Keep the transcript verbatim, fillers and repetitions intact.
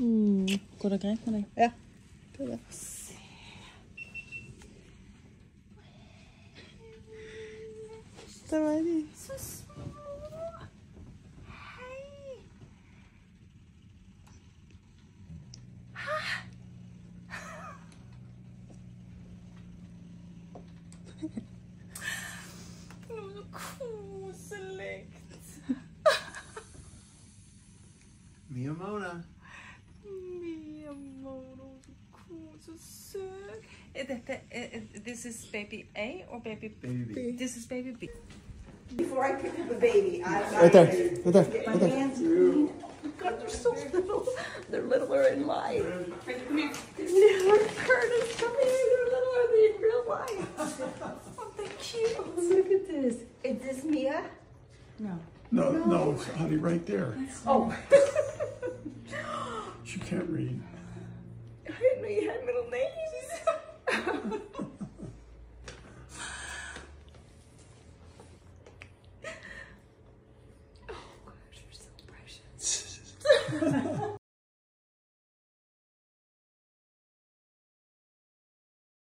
Hmm. Går det greit med deg? Ja. Det er det. Det var de. Så små. Hei. Hæ? Noe så koselig. Mia Mona. Mia Mona, så kos, så søt. Er dette, er, this is baby A or baby B? Baby. This is baby B. Before I pick up the baby, I Right there. Right there. get my Right there. hands clean. God, they're so little. They're littler in life. They've never heard us come here. They're littler than in real life. Aren't they cute? Oh, look at this. Is this Mia? No. No, no, honey, right there. Oh. She can't read. I didn't know you had middle names. Oh, gosh, you're so precious.